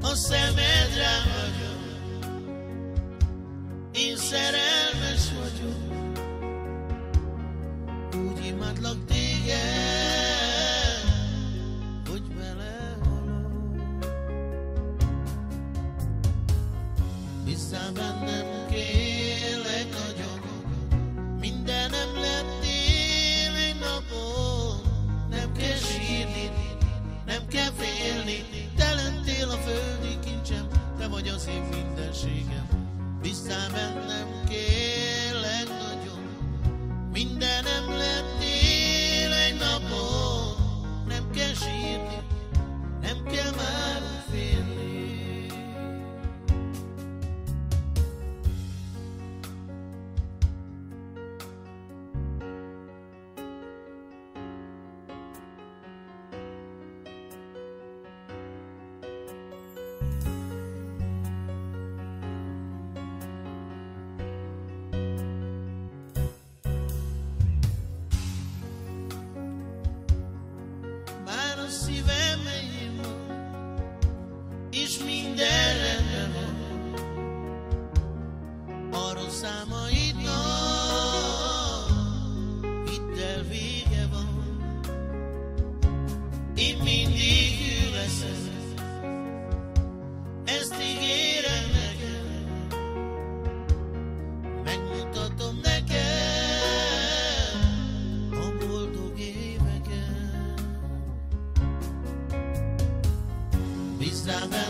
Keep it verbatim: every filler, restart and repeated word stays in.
a szemedre vagyok, én szerelmes vagyok, úgy imádlak téged, hogy belehalok. Bízzál bennem, kérlek nagyon, mindenem lettél egy napon. Nem kell sírni, nem kell félni, te lettél a földi kincsem, te vagy az én mindenségem. Bízzál bennem, kérlek nagyon, mindenem lettél egy napon. Nem kell sírni, nem kell már félni. Szívem enyém van, és minden rendben van. Arról számaidnak hidd el, vége van. Én mindig hű leszek, ezt ígérem neked. Megmutatom neked a boldog éveket. Bízzál bennem,